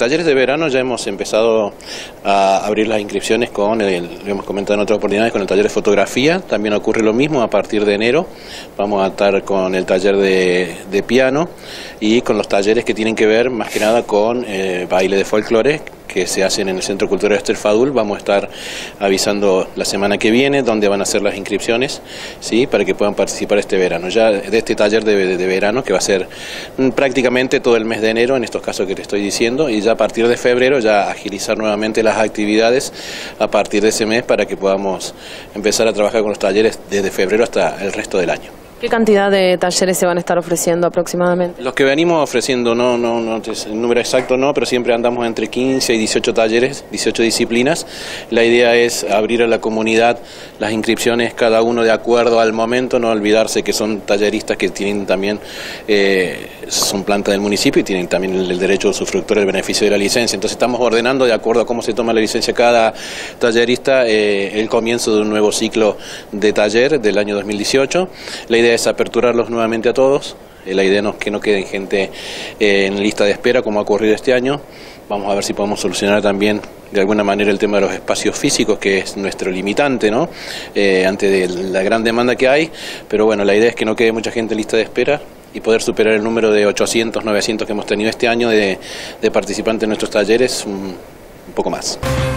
Talleres de verano ya hemos empezado a abrir las inscripciones lo hemos comentado en otras oportunidades, con el taller de fotografía. También ocurre lo mismo a partir de enero. Vamos a estar con el taller de piano y con los talleres que tienen que ver más que nada con baile de folclore, que se hacen en el Centro Cultural Ester Fadul. Vamos a estar avisando la semana que viene dónde van a ser las inscripciones, ¿sí?, para que puedan participar este verano. Ya de este taller de verano, que va a ser prácticamente todo el mes de enero, en estos casos que te estoy diciendo, y ya a partir de febrero ya agilizar nuevamente las actividades a partir de ese mes para que podamos empezar a trabajar con los talleres desde febrero hasta el resto del año. ¿Qué cantidad de talleres se van a estar ofreciendo aproximadamente? Los que venimos ofreciendo, no el número exacto no, pero siempre andamos entre 15 y 18 talleres, 18 disciplinas. La idea es abrir a la comunidad las inscripciones, cada uno de acuerdo al momento, no olvidarse que son talleristas que tienen también, son planta del municipio y tienen también el derecho de usufructuar el beneficio de la licencia. Entonces estamos ordenando de acuerdo a cómo se toma la licencia cada tallerista el comienzo de un nuevo ciclo de taller del año 2018. La idea es aperturarlos nuevamente a todos. La idea es que no queden gente en lista de espera como ha ocurrido este año. Vamos a ver si podemos solucionar también de alguna manera el tema de los espacios físicos, que es nuestro limitante, ¿no?, ante de la gran demanda que hay. Pero bueno, la idea es que no quede mucha gente en lista de espera y poder superar el número de 800, 900 que hemos tenido este año de participantes en nuestros talleres un poco más.